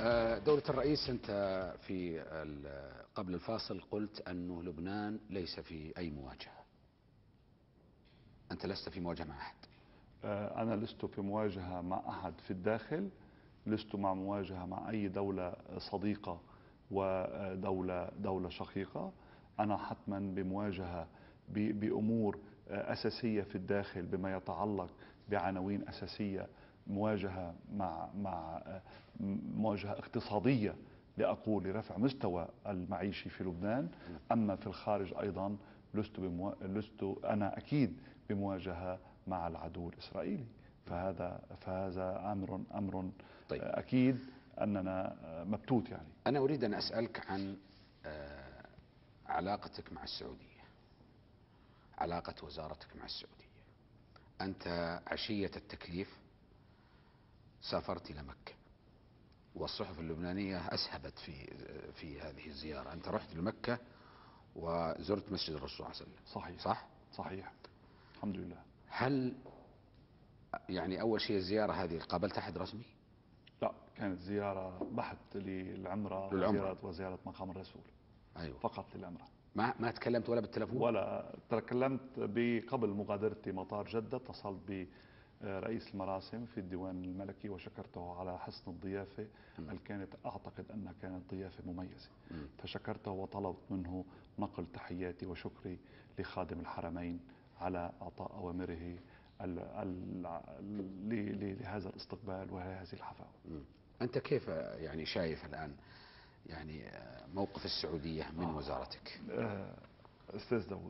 دولة الرئيس، أنت في قبل الفاصل قلت أنه لبنان ليس في أي مواجهة. أنت لست في مواجهة مع أحد. أنا لست في مواجهة مع أحد في الداخل، لست مع مواجهة مع أي دولة صديقة ودولة شقيقة. أنا حتما بمواجهة بأمور أساسية في الداخل بما يتعلق بعناوين أساسية، مواجهة مع مواجهة اقتصادية لأقول لرفع مستوى المعيشي في لبنان. أما في الخارج أيضا لست أنا أكيد بمواجهة مع العدو الإسرائيلي. فهذا أمر طيب. أكيد أننا مبتوت. يعني أنا أريد أن أسألك عن علاقتك مع السعودية، علاقة وزارتك مع السعودية. أنت عشية التكليف سافرت إلى مكة، والصحف اللبنانية أسهبت في هذه الزيارة. أنت رحت لمكة وزرت مسجد الرسول صلى الله عليه وسلم. صحيح. صح؟ صحيح، الحمد لله. هل يعني أول شيء الزيارة هذه قابلت أحد رسمي؟ لا، كانت زيارة بحت للعمرة وزيارة مقام الرسول. أيوة. فقط للعمرة. ما تكلمت ولا بالتلفون؟ ولا تكلمت. قبل مغادرتي مطار جدة اتصلت برئيس المراسم في الديوان الملكي وشكرته على حسن الضيافة. كانت أعتقد أنها كانت ضيافة مميزة. فشكرته وطلبت منه نقل تحياتي وشكري لخادم الحرمين على إعطاء أوامره لهذا الاستقبال وهذه الحفاوة. أنت كيف يعني شايف الآن يعني موقف السعودية من وزارتك؟ أستاذ داود،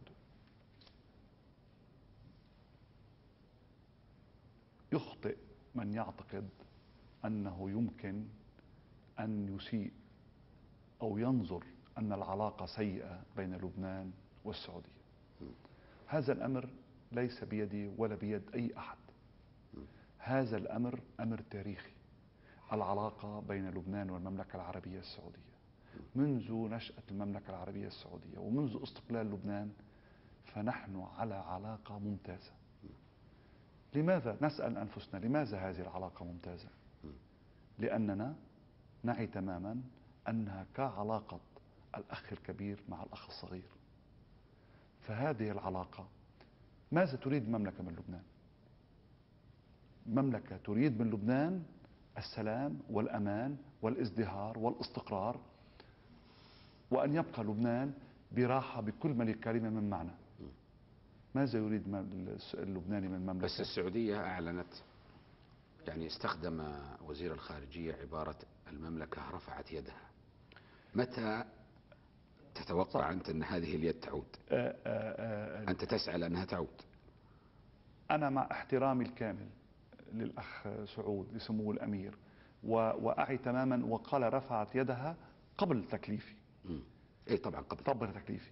يخطئ من يعتقد أنه يمكن أن يسيء أو ينظر أن العلاقة سيئة بين لبنان والسعودية. هذا الأمر ليس بيدي ولا بيد أي أحد. هذا الأمر أمر تاريخي. العلاقة بين لبنان والمملكة العربية السعودية منذ نشأة المملكة العربية السعودية ومنذ استقلال لبنان فنحن على علاقة ممتازة. لماذا نسأل أنفسنا لماذا هذه العلاقة ممتازة؟ لأننا نعي تماما أنها كعلاقة الأخ الكبير مع الأخ الصغير. فهذه العلاقة، ماذا تريد المملكة من لبنان؟ المملكة تريد من لبنان السلام والأمان والازدهار والاستقرار، وأن يبقى لبنان براحة بكل كلمة من معنى. ماذا يريد اللبناني من المملكة؟ بس السعودية أعلنت، يعني استخدم وزير الخارجية عبارة المملكة رفعت يدها. متى تتوقع أنت أن هذه اليد تعود؟ أنت تسعى لأنها تعود. أنا مع احترامي الكامل للأخ سعود لسمو الأمير وأعي تماما، وقال رفعت يدها قبل تكليفي. اي طبعا قبل تكليفي.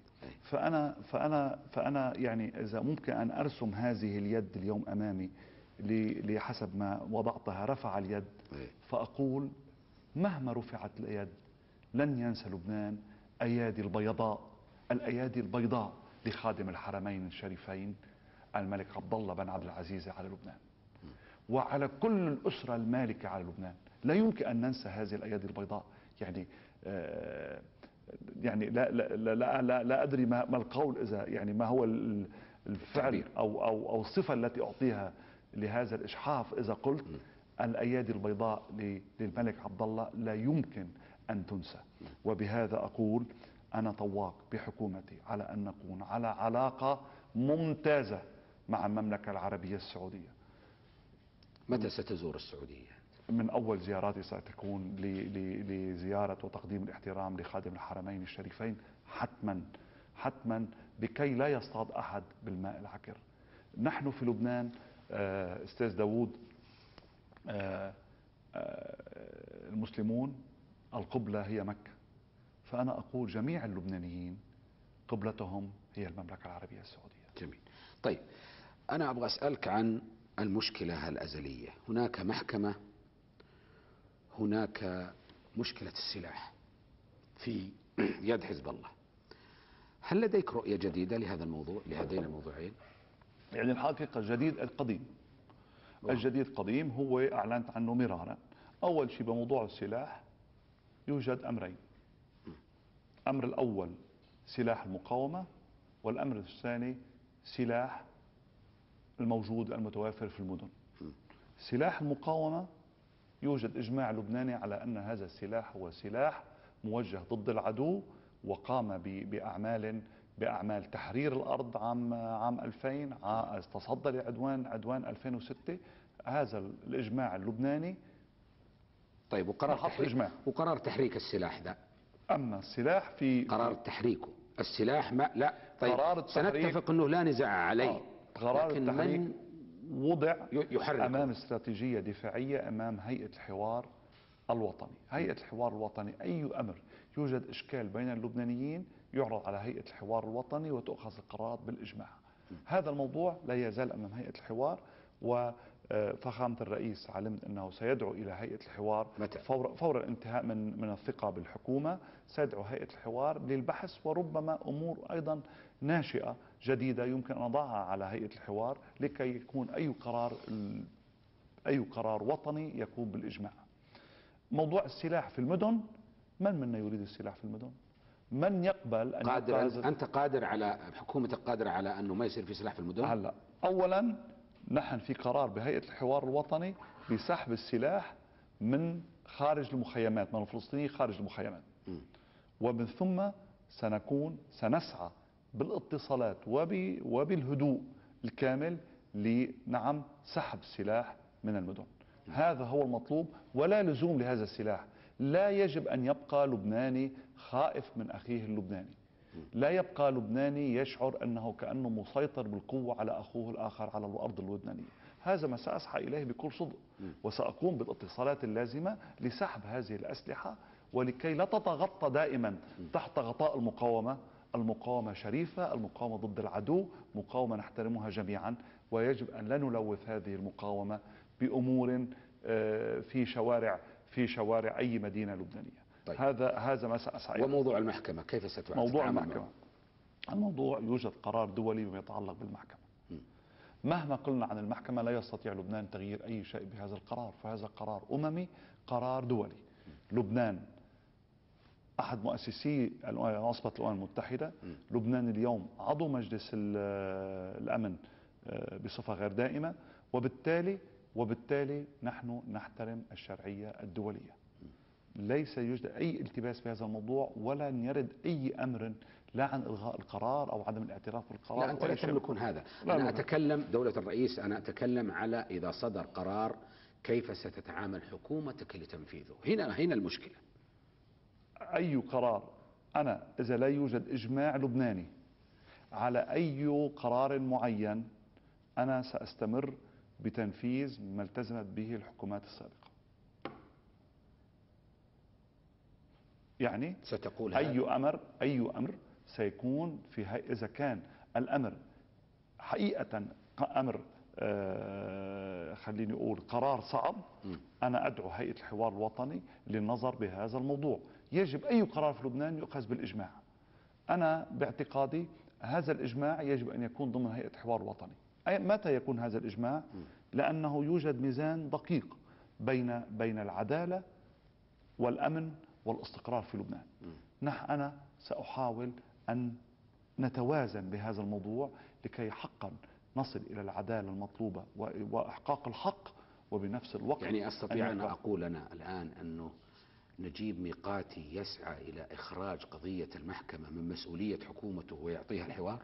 فأنا يعني إذا ممكن أن أرسم هذه اليد اليوم أمامي لحسب ما وضعتها رفع اليد، فأقول مهما رفعت اليد لن ينسى لبنان الأيادي البيضاء لخادم الحرمين الشريفين الملك عبد الله بن عبد العزيز على لبنان وعلى كل الأسرة المالكة على لبنان. لا يمكن أن ننسى هذه الأيادي البيضاء. يعني لا أدري ما القول، إذا يعني ما هو الفعل أو الصفة التي أعطيها لهذا الإجحاف إذا قلت الأيادي البيضاء للملك عبد الله لا يمكن أن تنسى. وبهذا أقول أنا طواق بحكومتي على أن نكون على علاقة ممتازة مع المملكة العربية السعودية. متى ستزور السعودية؟ من أول زياراتي ستكون لزيارة وتقديم الاحترام لخادم الحرمين الشريفين حتما بكي لا يصطاد أحد بالماء العكر. نحن في لبنان أستاذ داود المسلمون القبلة هي مكة. فأنا أقول جميع اللبنانيين قبلتهم هي المملكة العربية السعودية. جميل. طيب أنا أبغى أسألك عن المشكلة الأزلية. هناك محكمة، هناك مشكلة السلاح في يد حزب الله. هل لديك رؤية جديدة لهذا الموضوع، لهذين الموضوعين؟ يعني الحقيقة الجديد القديم هو أعلنت عنه مرارا. أول شيء بموضوع السلاح يوجد أمرين. الأمر الأول سلاح المقاومة، والأمر الثاني سلاح الموجود المتوافر في المدن. سلاح المقاومة يوجد إجماع لبناني على أن هذا السلاح هو سلاح موجه ضد العدو، وقام بأعمال تحرير الأرض عام 2000، تصدى لعدوان 2006. هذا الإجماع اللبناني. طيب وقرار تحريك السلاح ذا؟ أما السلاح في قرار تحريكه السلاح ما لا. طيب قرار سنتفق أنه لا نزاع عليه. قرار لكن التحريك من وضع يحرك أمام استراتيجية دفاعية، أمام هيئة الحوار الوطني. هيئة الحوار الوطني أي أمر يوجد إشكال بين اللبنانيين يعرض على هيئة الحوار الوطني وتؤخذ القرارات بالإجماع. هذا الموضوع لا يزال أمام هيئة الحوار، وفخامة الرئيس علمت أنه سيدعو إلى هيئة الحوار فور الانتهاء من الثقة بالحكومة. سيدعو هيئة الحوار للبحث، وربما أمور أيضا ناشئة جديدة يمكن أن نضعها على هيئة الحوار لكي يكون أي قرار وطني يكون بالإجماع. موضوع السلاح في المدن، من منا يريد السلاح في المدن؟ من يقبل أن أنت قادر على حكومتك قادرة على أنه ما يصير في سلاح في المدن؟ هلا أولا نحن في قرار بهيئة الحوار الوطني بسحب السلاح من خارج المخيمات، من الفلسطينيين خارج المخيمات. ومن ثم سنسعى بالاتصالات وبالهدوء الكامل لنعم سحب السلاح من المدن. هذا هو المطلوب، ولا لزوم لهذا السلاح. لا يجب أن يبقى لبناني خائف من أخيه اللبناني. لا يبقى لبناني يشعر أنه كأنه مسيطر بالقوة على أخوه الآخر على الأرض اللبنانية. هذا ما سأسعى إليه بكل صدق، وسأقوم بالاتصالات اللازمة لسحب هذه الأسلحة، ولكي لا تتغطى دائما تحت غطاء المقاومة. المقاومة شريفة، المقاومة ضد العدو، مقاومة نحترمها جميعا، ويجب أن لا نلوث هذه المقاومة بأمور في شوارع أي مدينة لبنانية. طيب. هذا ما سأسعى. وموضوع المحكمة كيف ستتعامل؟ موضوع المحكمة، الموضوع يوجد قرار دولي بما يتعلق بالمحكمة. مهما قلنا عن المحكمة لا يستطيع لبنان تغيير أي شيء بهذا القرار، فهذا قرار أممي، قرار دولي. لبنان أحد مؤسسي عصبة الأمم المتحدة. لبنان اليوم عضو مجلس الأمن بصفة غير دائمة، وبالتالي نحن نحترم الشرعية الدولية. ليس يوجد أي التباس في هذا الموضوع، ولا يرد أي أمر لا عن إلغاء القرار أو عدم الاعتراف بالقرار. لا، أنت لا تملكون هذا. أنا أتكلم دولة الرئيس، أنا أتكلم على إذا صدر قرار كيف ستتعامل حكومتك لتنفيذه. هنا المشكلة. أي قرار، أنا إذا لا يوجد إجماع لبناني على أي قرار معين، أنا سأستمر بتنفيذ ما التزمت به الحكومات السابقة. يعني ستقول أي أمر سيكون إذا كان الأمر حقيقة أمر خليني أقول قرار صعب، أنا أدعو هيئة الحوار الوطني للنظر بهذا الموضوع. يجب أي قرار في لبنان يؤخذ بالإجماع. أنا باعتقادي هذا الإجماع يجب أن يكون ضمن هيئة الحوار الوطني. متى يكون هذا الإجماع؟ لأنه يوجد ميزان دقيق بين العدالة والأمن والاستقرار في لبنان. أنا سأحاول أن نتوازن بهذا الموضوع لكي حقا نصل إلى العدالة المطلوبة وإحقاق الحق، وبنفس الوقت يعني أستطيع أن أقول أنا الآن أنه نجيب ميقاتي يسعى إلى إخراج قضية المحكمة من مسؤولية حكومته ويعطيها الحوار؟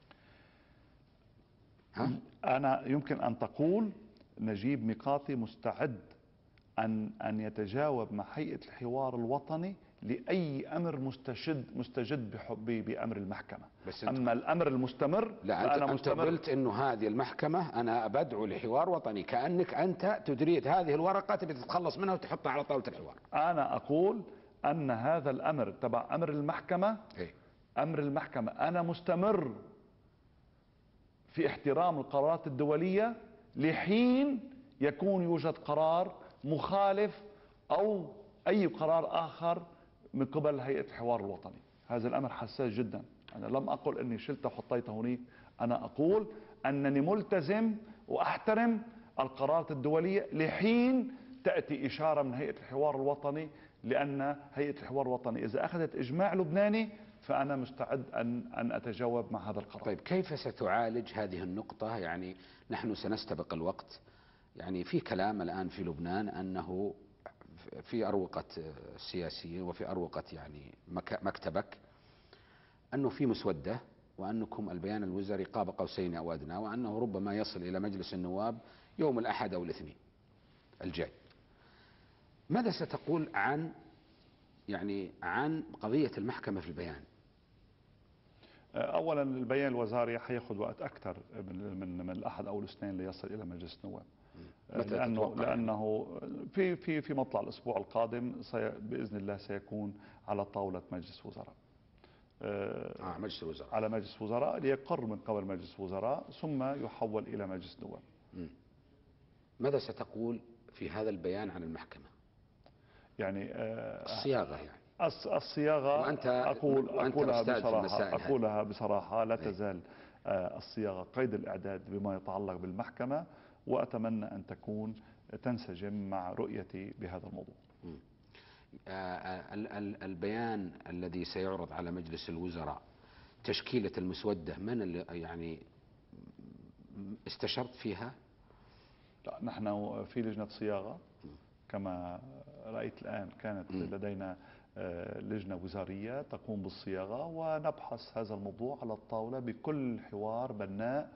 أنا يمكن أن تقول نجيب ميقاتي مستعد أن يتجاوب مع هيئة الحوار الوطني لأي أمر مستجد بأمر المحكمة. أما الأمر المستمر، لا، أنت قلت أنه هذه المحكمة أنا بدعو لحوار وطني، كأنك أنت تريد هذه الورقة تبي تتخلص منها وتحطها على طاولة الحوار. أنا أقول أن هذا الأمر تبع أمر المحكمة. أمر المحكمة أنا مستمر في احترام القرارات الدولية لحين يكون يوجد قرار مخالف أو أي قرار آخر من قبل هيئة الحوار الوطني. هذا الأمر حساس جدا. أنا لم أقل أني شلته وحطيته هناك، أنا أقول أنني ملتزم وأحترم القرارات الدولية لحين تأتي إشارة من هيئة الحوار الوطني لأن هيئة الحوار الوطني إذا أخذت إجماع لبناني فأنا مستعد أن أتجاوب مع هذا القرار. طيب كيف ستعالج هذه النقطة؟ يعني نحن سنستبق الوقت، يعني في كلام الآن في لبنان أنه في أروقة السياسيين وفي أروقة يعني مكتبك أنه في مسودة، وأنكم البيان الوزاري قاب قوسين أو أدنى، وأنه ربما يصل إلى مجلس النواب يوم الأحد أو الاثنين الجاي. ماذا ستقول عن قضية المحكمة في البيان؟ اولا البيان الوزاري حياخذ وقت اكثر من الاحد او الاثنين ليصل الى مجلس النواب. لانه في مطلع الاسبوع القادم باذن الله سيكون على طاوله مجلس وزراء. مجلس الوزراء، على مجلس وزراء ليقر من قبل مجلس وزراء ثم يحول الى مجلس نواب. ماذا ستقول في هذا البيان عن المحكمة؟ يعني الصياغة، يعني الصياغة وأنت أقولها بصراحة لا تزال الصياغة قيد الإعداد بما يتعلق بالمحكمة، وأتمنى أن تكون تنسجم مع رؤيتي بهذا الموضوع. البيان الذي سيعرض على مجلس الوزراء، تشكيلة المسودة، من اللي يعني استشرت فيها؟ لا، نحن في لجنة صياغة كما رأيت الآن، كانت لدينا لجنة وزارية تقوم بالصياغة، ونبحث هذا الموضوع على الطاولة بكل حوار بناء،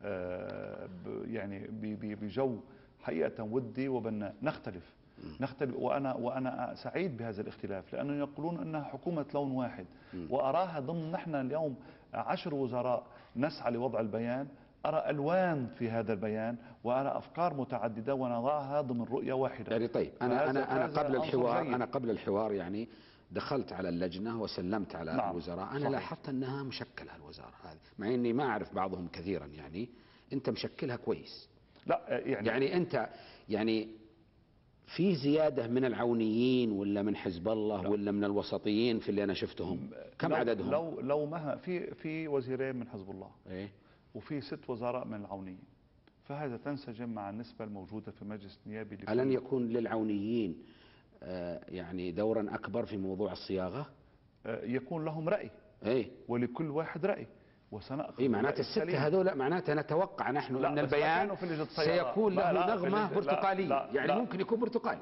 يعني بجو حقيقة ودي وبناء. نختلف وأنا سعيد بهذا الاختلاف، لأنه يقولون أنها حكومة لون واحد، وأراها ضمن نحن اليوم 10 وزراء نسعى لوضع البيان، أرى ألوان في هذا البيان وأرى أفكار متعددة ونضعها ضمن رؤية واحدة. يعني طيب أنا قبل الحوار يعني دخلت على اللجنة وسلمت على الوزراء. أنا لاحظت أنها مشكلة الوزارة هذه، مع أني ما أعرف بعضهم كثيرا. يعني أنت مشكلها كويس. لا يعني أنت يعني في زيادة من العونيين ولا من حزب الله؟ لا. ولا من الوسطيين في اللي أنا شفتهم؟ كم عددهم؟ لو مهما في وزيرين من حزب الله، إيه؟ وفي 6 وزراء من العونيين، فهذا تنسجم مع النسبة الموجودة في المجلس النيابي. ألن يكون للعونيين يعني دورا أكبر في موضوع الصياغة؟ يكون لهم رأي، ولكل واحد رأي، وسنأخذ معناته الستة هذول، معناته نتوقع نحن أن البيان سيكون له نغمة برتقالية، يعني ممكن يكون برتقالي.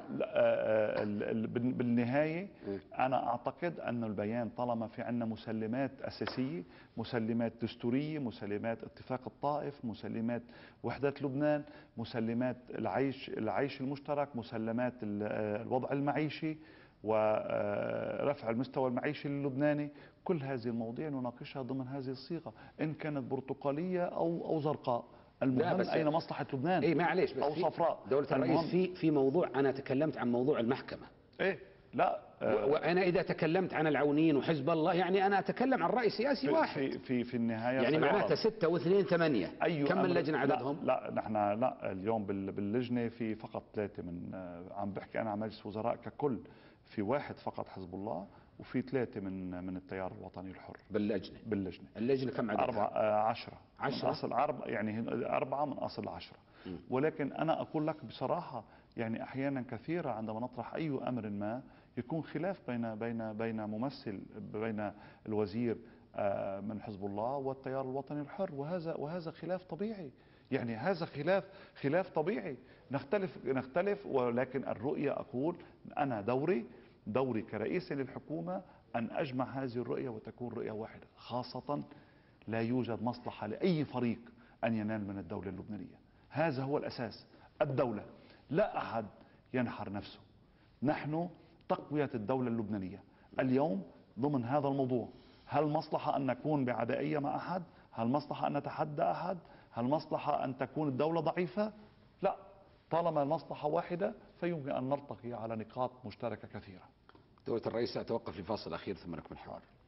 بالنهاية أنا أعتقد أن البيان طالما في عندنا مسلمات أساسية، مسلمات دستورية، مسلمات اتفاق الطائف، مسلمات وحدة لبنان، مسلمات العيش المشترك، مسلمات الوضع المعيشي ورفع المستوى المعيشي اللبناني، كل هذه المواضيع نناقشها ضمن هذه الصيغة، إن كانت برتقالية أو زرقاء. المهم أين مصلحة لبنان؟ معليش، بس أو صفراء. دولة الرئيس في موضوع، أنا تكلمت عن موضوع المحكمة. لا، وأنا إذا تكلمت عن العونيين وحزب الله، يعني أنا أتكلم عن رأي سياسي واحد. في النهاية يعني معناته 6 و2 8. كم اللجنة عددهم؟ لا نحن اليوم باللجنة في فقط 3 عم بحكي أنا عن مجلس وزراء ككل، في 1 فقط حزب الله، وفي 3 من التيار الوطني الحر باللجنة. اللجنة كم عددها؟ 10 من أصل 4، يعني 4 من أصل 10. ولكن أنا أقول لك بصراحة، يعني أحيانا كثيرة عندما نطرح أي أمر ما يكون خلاف بين ممثل، بين الوزير من حزب الله والتيار الوطني الحر، وهذا خلاف طبيعي. يعني هذا خلاف طبيعي، نختلف، ولكن الرؤية، أقول أنا دوري كرئيس للحكومة أن أجمع هذه الرؤية وتكون رؤية واحدة، خاصة لا يوجد مصلحة لأي فريق أن ينال من الدولة اللبنانية. هذا هو الأساس. الدولة، لا أحد ينحر نفسه، نحن تقوية الدولة اللبنانية. اليوم ضمن هذا الموضوع، هل مصلحة أن نكون بعدائية مع أحد؟ هل مصلحة أن نتحدى أحد؟ هل مصلحة أن تكون الدولة ضعيفة؟ لا، طالما المصلحة واحدة فيمكن أن نلتقي على نقاط مشتركة كثيرة. دولة الرئيس، أتوقف لفاصل أخير ثم نكمل الحوار.